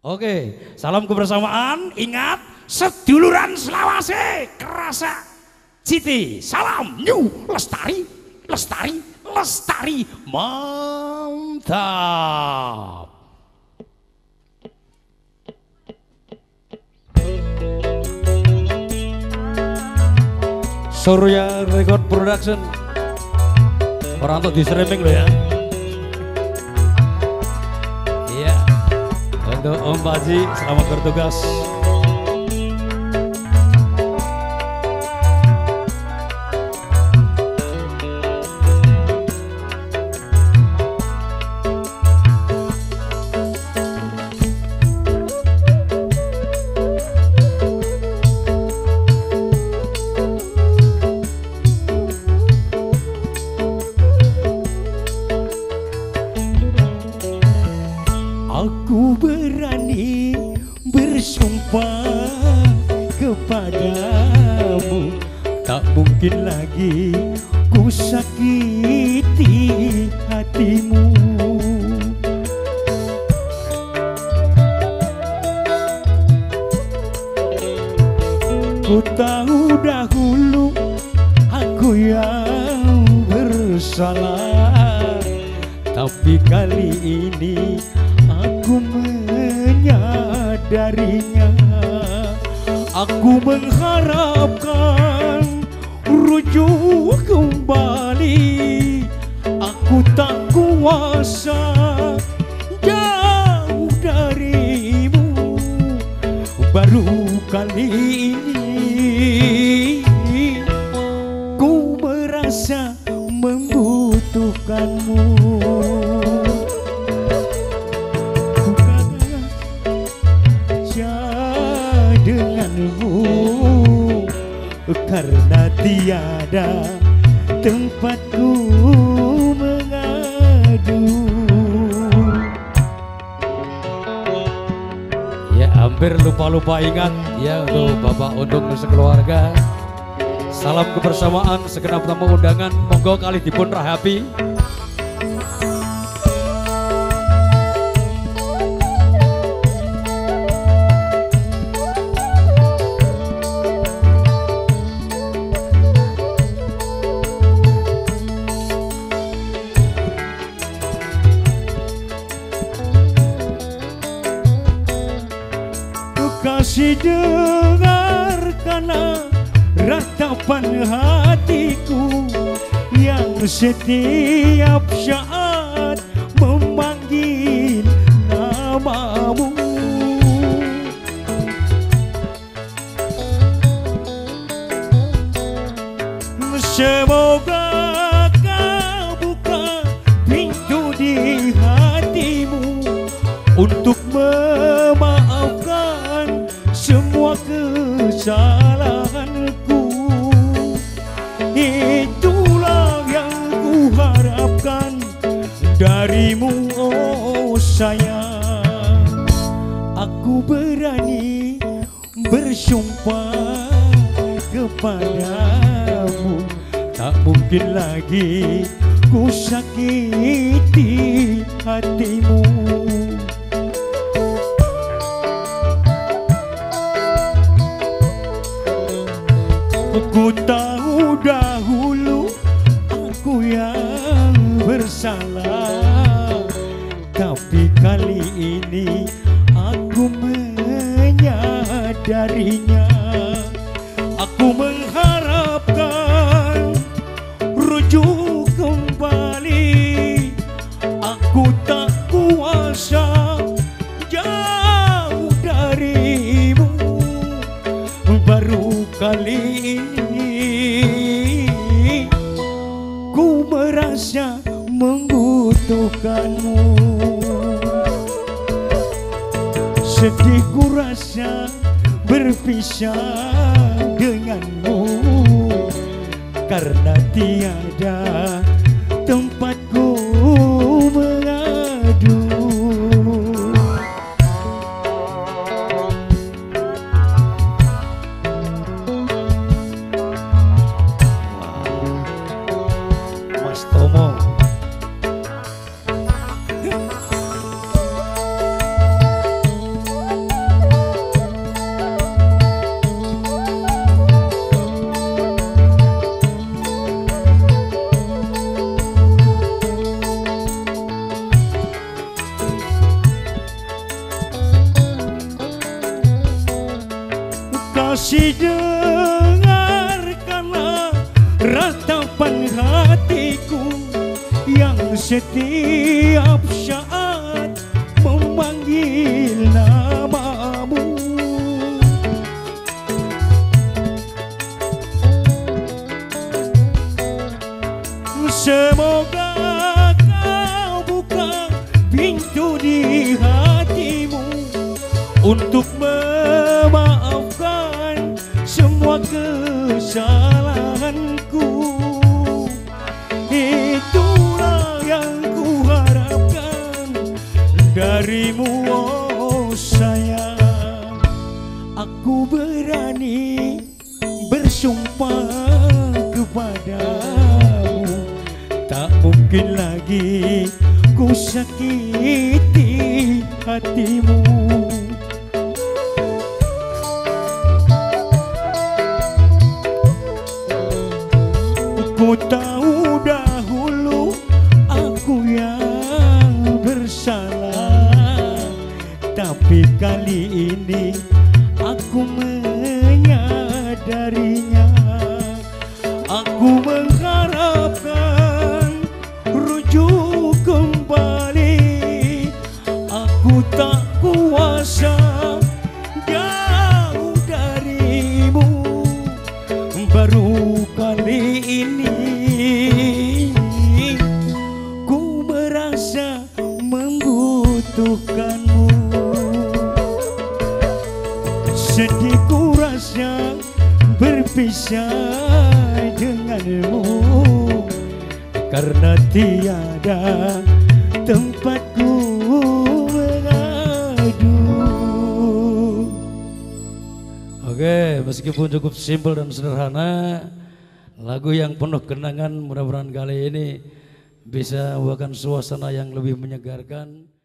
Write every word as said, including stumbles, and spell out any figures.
Oke, salam kebersamaan. Ingat, seduluran selawase kerasa Citi. Salam New Lestari, Lestari, Lestari. Mantap. Surya Record Production. Orang untuk di streaming lo ya. Iya. Untuk Om Baji, selamat bertugas. Aku berani bersumpah kepadamu, tak mungkin lagi ku sakiti hatimu. Ku tahu dahulu aku yang bersalah, tapi kali ini aku menyadarinya. Aku mengharapkan rujuk kembali. Aku tak kuasa jauh darimu. Baru kali ini ku merasa membutuhkanmu. Denganmu karena tiada tempatku mengadu. Ya hampir lupa-lupa ingat ya untuk Bapak Undung sekeluarga. Salam kebersamaan segenap tamu undangan. Monggo kali dipun rahapi. Kasih dengarkanlah ratapan hatiku yang setiap saat memanggil namamu. Semoga kau buka pintu di hatimu untuk memaafkan semua kesalahanku. Itulah yang ku harapkan darimu, oh sayang. Aku berani bersumpah kepadamu, tak mungkin lagi ku sakiti hatimu. Ku tahu dahulu aku yang bersalah, tapi kali ini aku menyadarinya. Aku mengharapkan rujuk kembali. Aku tak kuasa jauh darimu. Baru kali ini ku merasa membutuhkanmu. Sedih ku rasa berpisah denganmu karena tiada tempatku mengadu. Mas Tomo. Kasih dengarkanlah ratapan hatiku yang setiap saat memanggil namamu. Semoga kau buka pintu di hatimu untuk memaafkan semua kesalahanku. Itulah yang kuharapkan darimu, oh sayang. Aku berani bersumpah kepadamu, tak mungkin lagi ku sakiti hatimu. Ku tahu dahulu aku yang bersalah, tapi kali ini aku menyadarinya. Aku mengharapkan rujuk kembali. Aku tak kuasa jauh darimu. Baru kali ini ku merasa membutuhkanmu. Sedih ku rasa berpisah denganmu, karena tiada tempatku mengadu. Oke, meskipun cukup simpel dan sederhana, lagu yang penuh kenangan, mudah-mudahan kali ini bisa membawakan suasana yang lebih menyegarkan.